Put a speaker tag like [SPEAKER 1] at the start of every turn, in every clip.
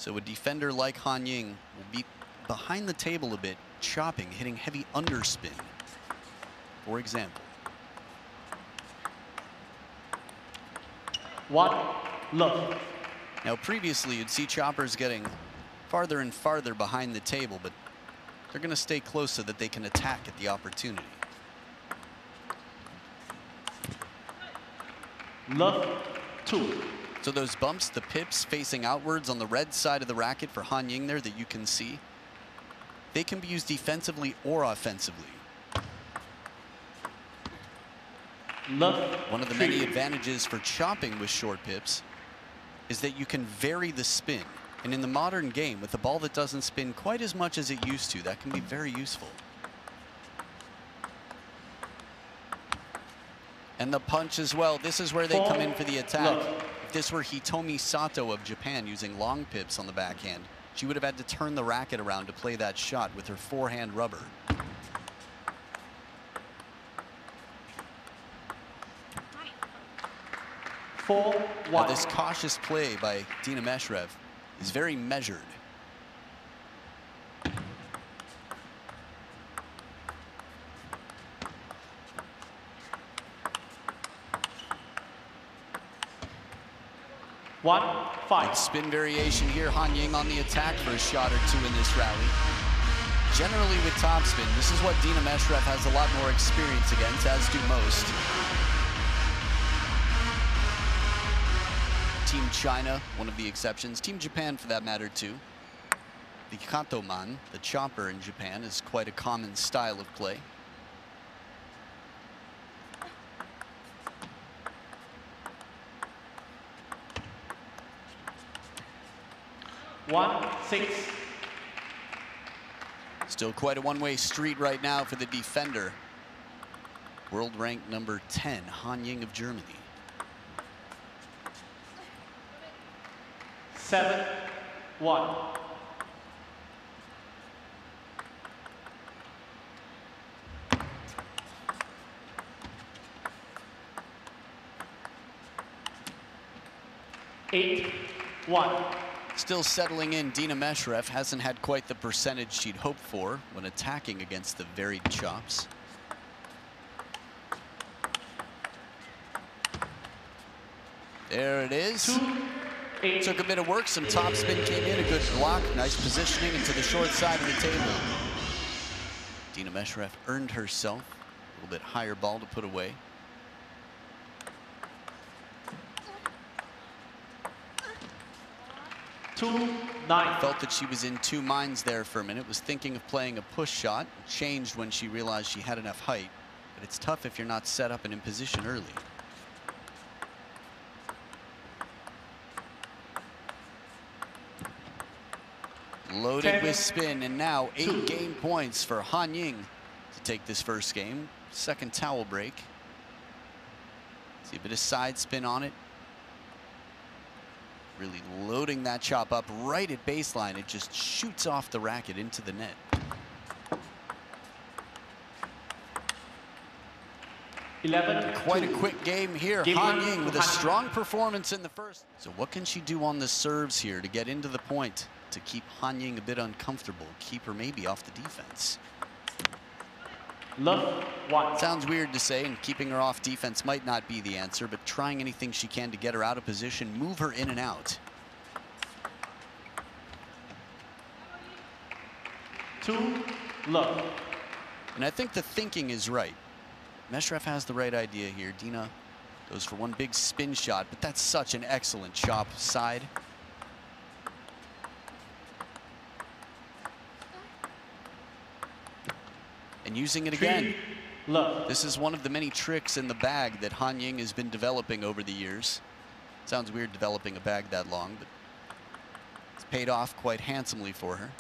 [SPEAKER 1] So a defender like Han Ying will be behind the table a bit, chopping, hitting heavy underspin, for example.
[SPEAKER 2] 1 love.
[SPEAKER 1] Now previously you'd see choppers getting farther and farther behind the table, but they're going to stay close so that they can attack at the opportunity.
[SPEAKER 2] Love 2.
[SPEAKER 1] So those bumps, the pips facing outwards on the red side of the racket for Han Ying there that you can see, they can be used defensively or offensively.
[SPEAKER 2] Love
[SPEAKER 1] One of the
[SPEAKER 2] 3.
[SPEAKER 1] many advantages for chopping with short pips is that you can vary the spin. And in the modern game, with a ball that doesn't spin quite as much as it used to, that can be very useful. And the punch as well. This is where they come in for the attack. If this were Hitomi Sato of Japan using long pips on the backhand, she would have had to turn the racket around to play that shot with her forehand rubber. Now this cautious play by Dina Meshrev is very measured. Good spin variation here. Han Ying on the attack for a shot or two in this rally. Generally with topspin, this is what Dina Meshrev has a lot more experience against, as do most. Team China, one of the exceptions. Team Japan, for that matter, too. The Katoman, the chopper in Japan, is quite a common style of play. Still quite a one-way street right now for the defender. World rank number 10, Han Ying of Germany.
[SPEAKER 2] 7-1.
[SPEAKER 1] Still settling in, Dina Meshrev hasn't had quite the percentage she'd hoped for when attacking against the varied chops. There it is. Took a bit of work, some topspin came in, a good block, nice positioning into the short side of the table. Dina Meshrev earned herself a little bit higher ball to put away. Felt that she was in two minds there for a minute, was thinking of playing a push shot, changed when she realized she had enough height, but it's tough if you're not set up and in position early. Loaded with spin, and now 8 game points for Han Ying to take this first game. Second towel break. See a bit of side spin on it. Really loading that chop up right at baseline. It just shoots off the racket into the net.
[SPEAKER 2] 11.
[SPEAKER 1] Quite a quick game here. Han Ying with a strong performance in the first. So what can she do on the serves here to get into the point, to keep Han Ying a bit uncomfortable, keep her maybe off the defense?
[SPEAKER 2] Love 1.
[SPEAKER 1] Sounds weird to say, and keeping her off defense might not be the answer, but trying anything she can to get her out of position, move her in and out.
[SPEAKER 2] 2 love.
[SPEAKER 1] And I think the thinking is right. Meshrev has the right idea here. Dina goes for one big spin shot, but that's such an excellent chop side. And using it again. This is one of the many tricks in the bag that Han Ying has been developing over the years. Sounds weird developing a bag that long, but it's paid off quite handsomely for her.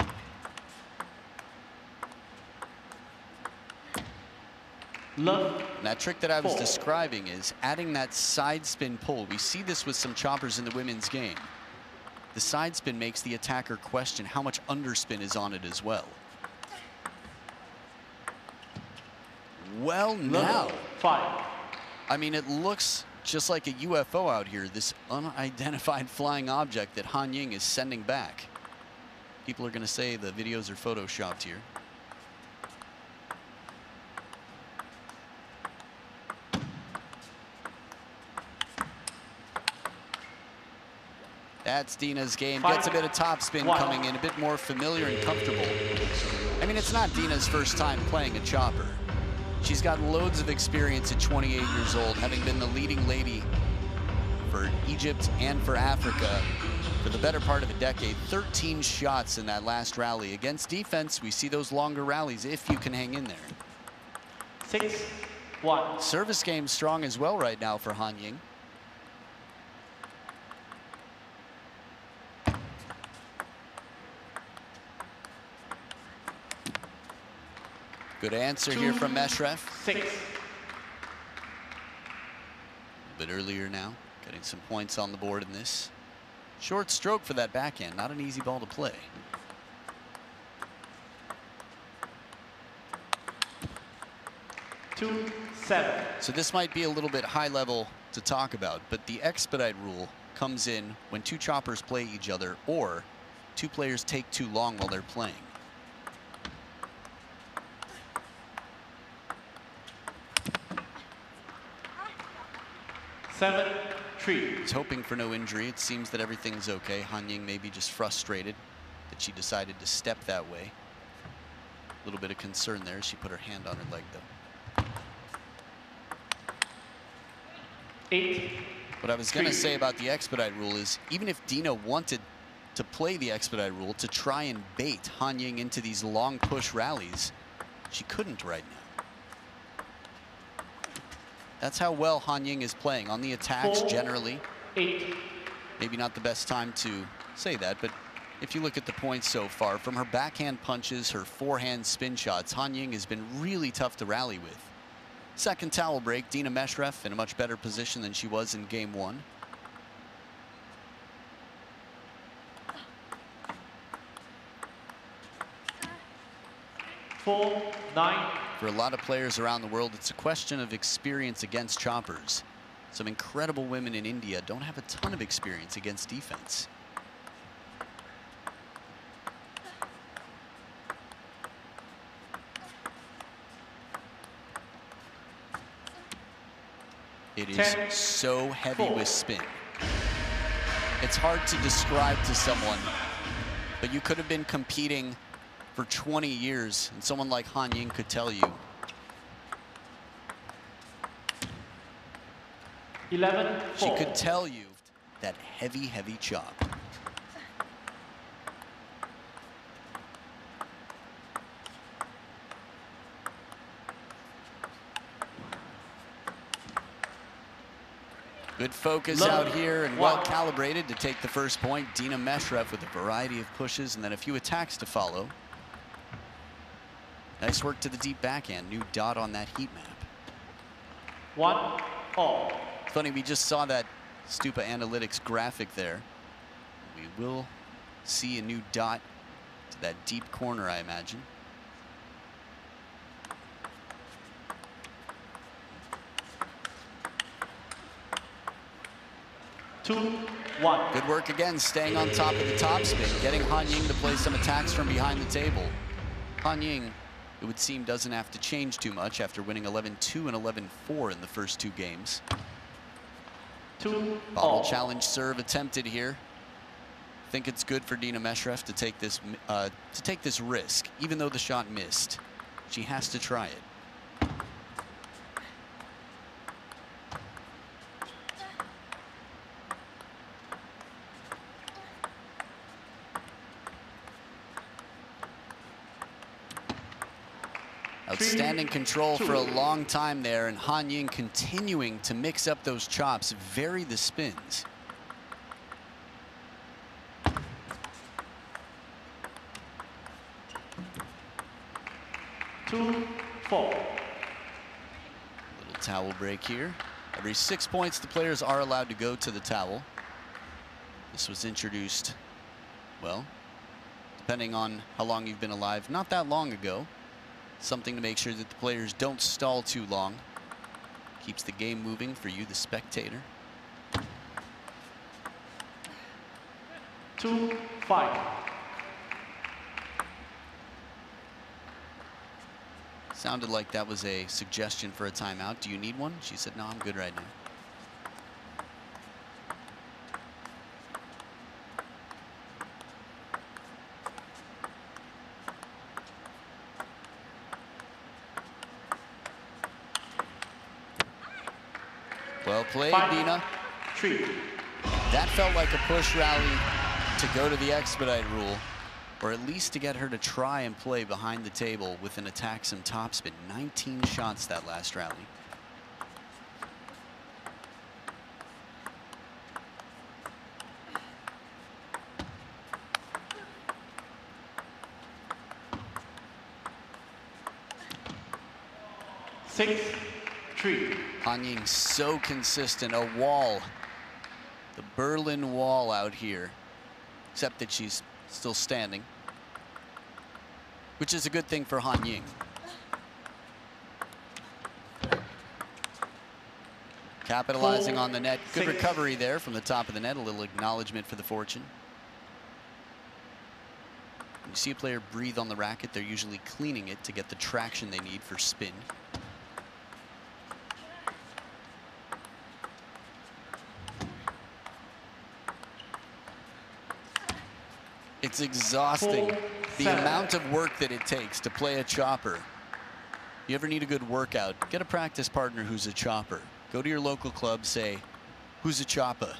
[SPEAKER 1] And that trick that I was describing is adding that side spin pull. We see this with some choppers in the women's game. The side spin makes the attacker question how much underspin is on it as well. Well, now, I mean, it looks just like a UFO out here, this unidentified flying object that Han Ying is sending back. People are going to say the videos are photoshopped here. That's Dina's game. Gets a bit of topspin coming in, a bit more familiar and comfortable. I mean, it's not Dina's first time playing a chopper. She's got loads of experience at 28 years old, having been the leading lady for Egypt and for Africa for the better part of a decade. 13 shots in that last rally. Against defense, we see those longer rallies if you can hang in there.
[SPEAKER 2] 6-1.
[SPEAKER 1] Service game strong as well right now for Han Ying. Good answer here from Meshref.
[SPEAKER 2] 6.
[SPEAKER 1] A bit earlier now, getting some points on the board in this. Short stroke for that backhand, not an easy ball to play.
[SPEAKER 2] Two, 7.
[SPEAKER 1] So this might be a little bit high level to talk about, but the expedite rule comes in when two choppers play each other or two players take too long while they're playing.
[SPEAKER 2] Seven, 3.
[SPEAKER 1] He's hoping for no injury. It seems that everything's okay. Han Ying may be just frustrated that she decided to step that way. A little bit of concern there. She put her hand on her leg, though.
[SPEAKER 2] 8.
[SPEAKER 1] What I was going to say about the expedite rule is even if Dina wanted to play the expedite rule to try and bait Han Ying into these long push rallies, she couldn't right now. That's how well Han Ying is playing on the attacks
[SPEAKER 2] 4,
[SPEAKER 1] generally.
[SPEAKER 2] 8.
[SPEAKER 1] Maybe not the best time to say that, but if you look at the points so far, from her backhand punches, her forehand spin shots, Han Ying has been really tough to rally with. Second towel break, Dina Meshref in a much better position than she was in game 1.
[SPEAKER 2] Four, 9.
[SPEAKER 1] For a lot of players around the world, it's a question of experience against choppers. Some incredible women in India don't have a ton of experience against defense. It is so heavy with spin. It's hard to describe to someone, but you could have been competing for 20 years, and someone like Han Ying could tell you.
[SPEAKER 2] 11, 4.
[SPEAKER 1] She could tell you that heavy, heavy chop. Good focus out here and well calibrated to take the first point. Dina Meshref with a variety of pushes and then a few attacks to follow. Nice work to the deep backhand. New dot on that heat map.
[SPEAKER 2] 1 all.
[SPEAKER 1] Funny, we just saw that Stupa Analytics graphic there. We will see a new dot to that deep corner, I imagine.
[SPEAKER 2] Two, 1.
[SPEAKER 1] Good work again, staying on top of the topspin, getting Han Ying to play some attacks from behind the table. Han Ying, it would seem, doesn't have to change too much after winning 11-2 and 11-4 in the first two games.
[SPEAKER 2] 2
[SPEAKER 1] Bottle
[SPEAKER 2] all.
[SPEAKER 1] challenge serve attempted here. I think it's good for Dina Meshref to take this risk, even though the shot missed. She has to try it. Outstanding control for a long time there, and Han Ying continuing to mix up those chops, vary the spins.
[SPEAKER 2] Two, 4.
[SPEAKER 1] Little towel break here. Every 6 points, the players are allowed to go to the towel. This was introduced, well, depending on how long you've been alive, not that long ago. Something to make sure that the players don't stall too long. Keeps the game moving for you, the spectator.
[SPEAKER 2] 2-5.
[SPEAKER 1] Sounded like that was a suggestion for a timeout. Do you need one? She said, no, I'm good right now. Well played, Dina.
[SPEAKER 2] 3.
[SPEAKER 1] That felt like a push rally to go to the expedite rule, or at least to get her to try and play behind the table with an attack some topspin. 19 shots that last rally.
[SPEAKER 2] Six, 3.
[SPEAKER 1] Han Ying so consistent, a wall. The Berlin Wall out here, except that she's still standing, which is a good thing for Han Ying. Capitalizing on the net. Good recovery there from the top of the net. A little acknowledgement for the fortune. When you see a player breathe on the racket, they're usually cleaning it to get the traction they need for spin. It's exhausting, the amount of work that it takes to play a chopper. You ever need a good workout, get a practice partner who's a chopper. Go to your local club, say, who's a chopper?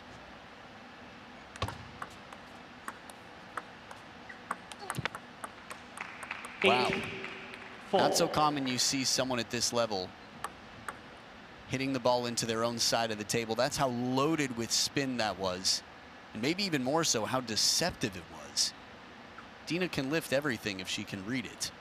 [SPEAKER 1] Wow.
[SPEAKER 2] 4.
[SPEAKER 1] Not so common you see someone at this level hitting the ball into their own side of the table. That's how loaded with spin that was. And maybe even more so, how deceptive it was. Dina can lift everything if she can read it.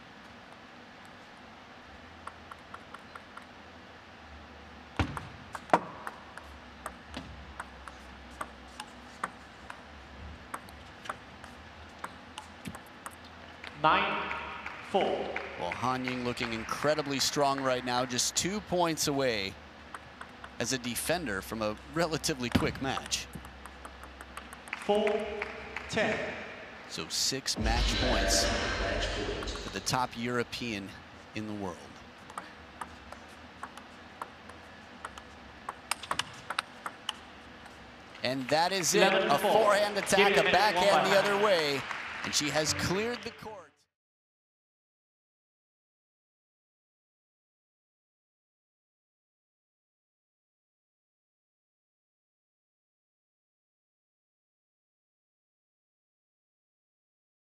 [SPEAKER 2] Nine, 4.
[SPEAKER 1] Well, Han Ying looking incredibly strong right now, just 2 points away as a defender from a relatively quick match.
[SPEAKER 2] 4-10.
[SPEAKER 1] So 6 match points for the top European in the world. And that is it. A forehand attack, a backhand the other way. And she has cleared the court.